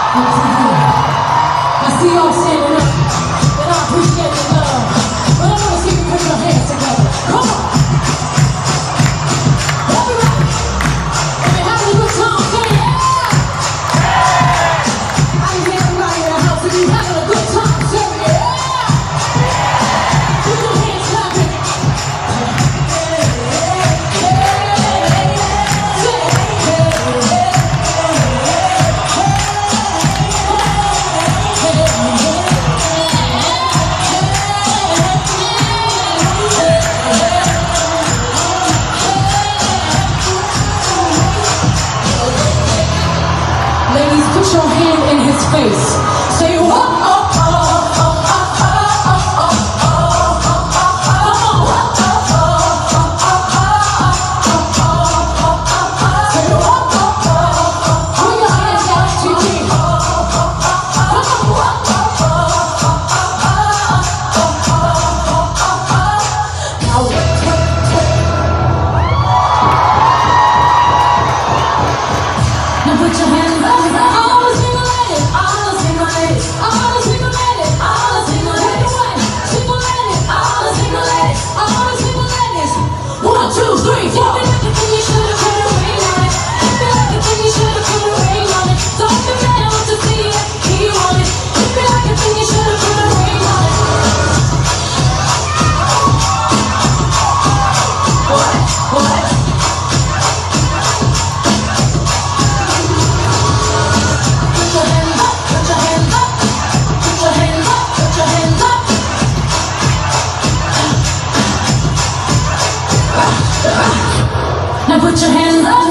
I see y'all standing up, and I appreciate the love. But I want to see you put your hands together. Come on. Everybody. If you're having a good time, say yeah. I need everybody in the house. If you're having a good time, say yeah. Put your hands clapping. Ladies, put your hand in his face. Say, oh, oh, oh, oh, oh, oh, oh, oh, put your hands up. All the single ladies, all the single ladies, all the single ladies, all the single ladies, single ladies, all the single ladies, all the single ladies. 1, 2, 3, 4. If you like it, then you should've put a ring on it. If you like it, then you should've put a ring on it. Don't be mad what you see it, he want it. If you like it, then you should've put a ring on it. What? Now put your hands up.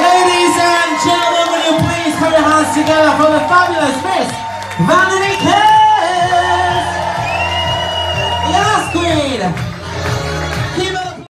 Gentlemen, will you please put your hands together for the fabulous Miss Vanity.